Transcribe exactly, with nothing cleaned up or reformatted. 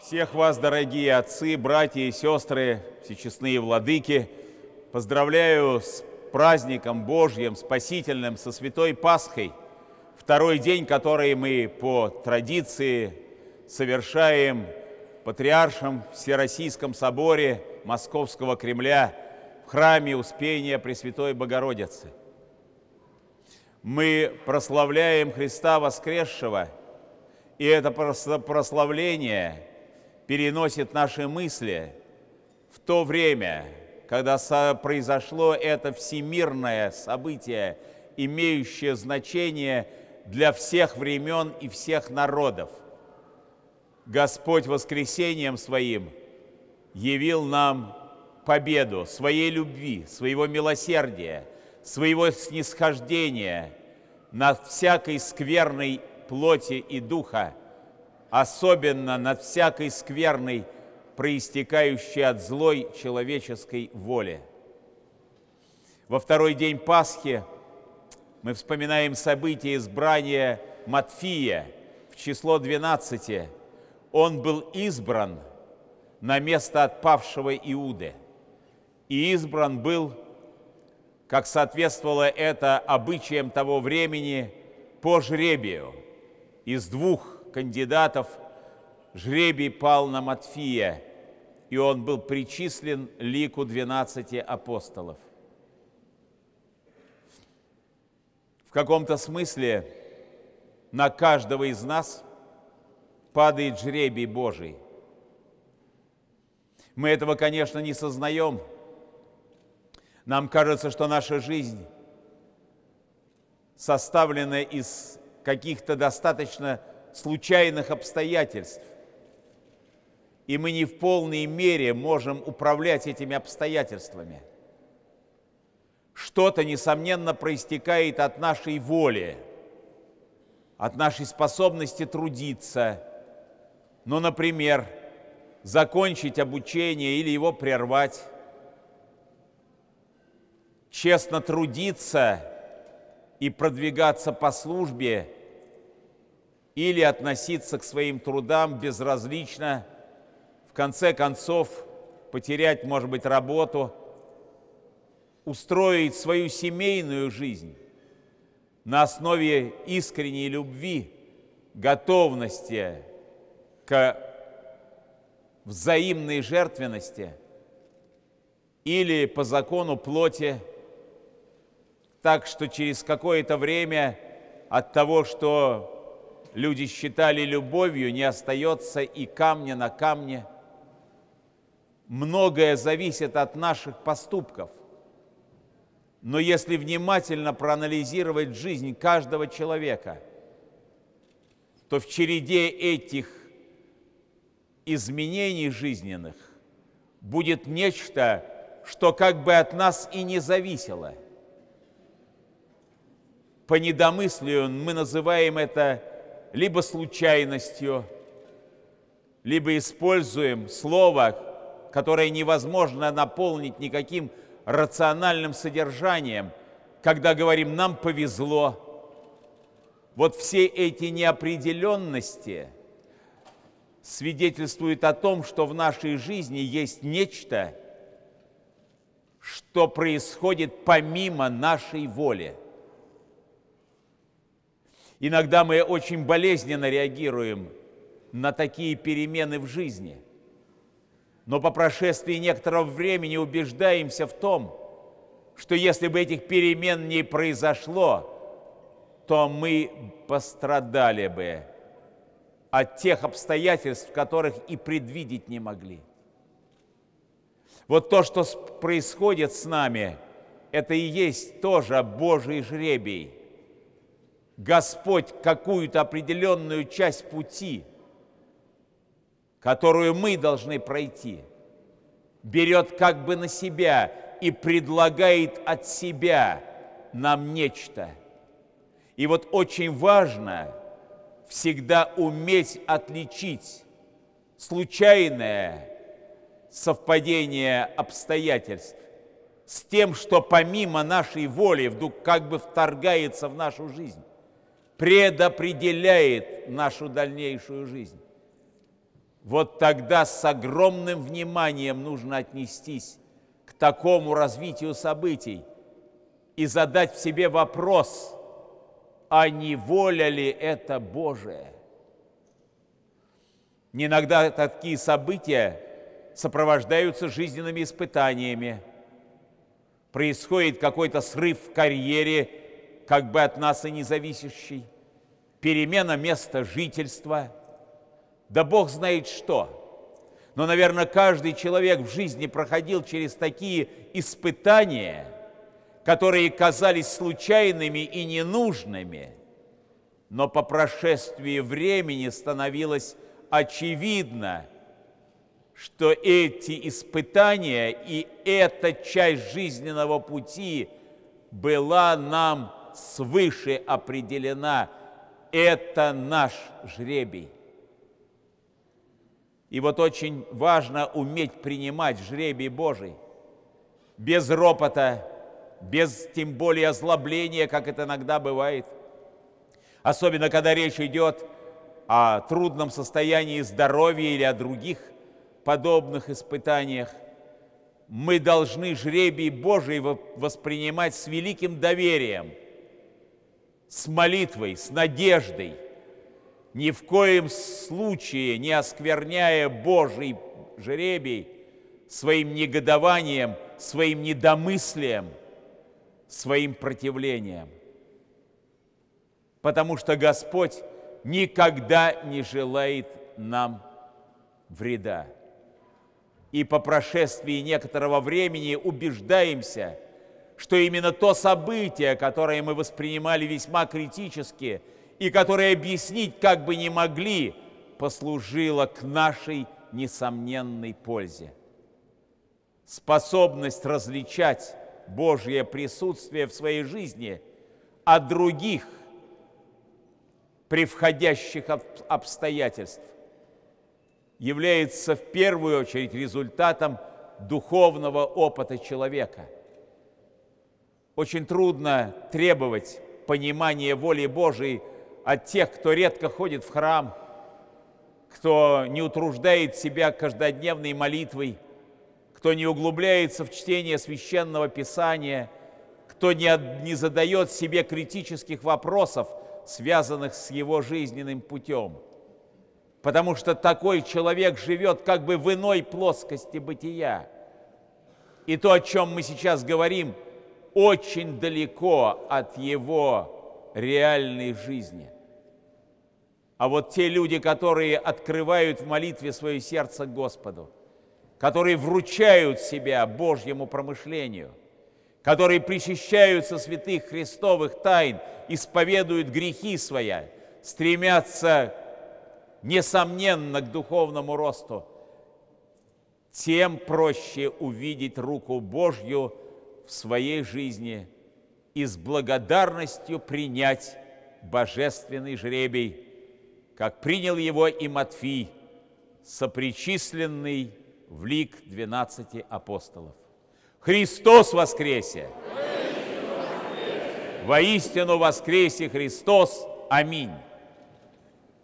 Всех вас, дорогие отцы, братья и сестры, всечестные владыки, поздравляю с праздником Божьим, спасительным, со Святой Пасхой, второй день, который мы по традиции совершаем в Патриаршем Всероссийском соборе Московского Кремля в храме Успения Пресвятой Богородицы. Мы прославляем Христа Воскресшего, и это прославление переносит наши мысли в то время, когда произошло это всемирное событие, имеющее значение для всех времен и всех народов. Господь воскресением Своим явил нам победу своей любви, своего милосердия, своего снисхождения над всякой скверной плоти и духа, особенно над всякой скверной, проистекающей от злой человеческой воли. Во второй день Пасхи мы вспоминаем событие избрания Матфия в число двенадцати. Он был избран на место отпавшего Иуды. И избран был, как соответствовало это обычаям того времени, по жребию. Из двух кандидатов жребий пал на Матфия, и он был причислен лику двенадцати апостолов. В каком-то смысле на каждого из нас падает жребий Божий. Мы этого, конечно, не сознаем. Нам кажется, что наша жизнь составлена из каких-то достаточно случайных обстоятельств, и мы не в полной мере можем управлять этими обстоятельствами. Что-то, несомненно, проистекает от нашей воли, от нашей способности трудиться, ну, например, закончить обучение или его прервать, честно трудиться и продвигаться по службе, или относиться к своим трудам безразлично, в конце концов потерять, может быть, работу, устроить свою семейную жизнь на основе искренней любви, готовности к взаимной жертвенности или по закону плоти, так что через какое-то время от того, что люди считали любовью, не остается и камня на камне. Многое зависит от наших поступков. Но если внимательно проанализировать жизнь каждого человека, то в череде этих изменений жизненных будет нечто, что как бы от нас и не зависело. По недомыслию мы называем это либо случайностью, либо используем слово, которое невозможно наполнить никаким рациональным содержанием, когда говорим «нам повезло». Вот все эти неопределенности свидетельствуют о том, что в нашей жизни есть нечто, что происходит помимо нашей воли. Иногда мы очень болезненно реагируем на такие перемены в жизни, но по прошествии некоторого времени убеждаемся в том, что если бы этих перемен не произошло, то мы пострадали бы от тех обстоятельств, которых и предвидеть не могли. Вот то, что происходит с нами, это и есть тоже Божий жребий. Господь какую-то определенную часть пути, которую мы должны пройти, берет как бы на себя и предлагает от себя нам нечто. И вот очень важно всегда уметь отличить случайное совпадение обстоятельств с тем, что помимо нашей воли вдруг как бы вторгается в нашу жизнь, предопределяет нашу дальнейшую жизнь. вот тогда с огромным вниманием нужно отнестись к такому развитию событий и задать в себе вопрос, а не воля ли это Божия? Иногда такие события сопровождаются жизненными испытаниями. Происходит какой-то срыв в карьере, как бы от нас и не зависящий, перемена места жительства, да Бог знает что. Но, наверное, каждый человек в жизни проходил через такие испытания, которые казались случайными и ненужными, но по прошествии времени становилось очевидно, что эти испытания и эта часть жизненного пути была нам свыше определена. Это наш жребий. И вот очень важно уметь принимать жребий Божий без ропота, без тем более озлобления, как это иногда бывает. Особенно, когда речь идет о трудном состоянии здоровья или о других подобных испытаниях. Мы должны жребий Божий воспринимать с великим доверием, с молитвой, с надеждой, ни в коем случае не оскверняя Божий жребий своим негодованием, своим недомыслием, своим противлением. Потому что Господь никогда не желает нам вреда. И по прошествии некоторого времени убеждаемся, что именно то событие, которое мы воспринимали весьма критически и которое объяснить как бы не могли, послужило к нашей несомненной пользе. Способность различать Божье присутствие в своей жизни от других превходящих обстоятельств является в первую очередь результатом духовного опыта человека. Очень трудно требовать понимания воли Божией от тех, кто редко ходит в храм, кто не утруждает себя каждодневной молитвой, кто не углубляется в чтение Священного Писания, кто не, не задает себе критических вопросов, связанных с его жизненным путем. Потому что такой человек живет как бы в иной плоскости бытия. И то, о чем мы сейчас говорим, очень далеко от его реальной жизни. А вот те люди, которые открывают в молитве свое сердце к Господу, которые вручают себя Божьему промышлению, которые причащаются святых Христовых тайн, исповедуют грехи свои, стремятся, несомненно, к духовному росту, тем проще увидеть руку Божью в своей жизни и с благодарностью принять божественный жребий, как принял его и Матфий, сопричисленный в лик двенадцати апостолов. Христос воскресе! Воистину воскресе Христос! Аминь!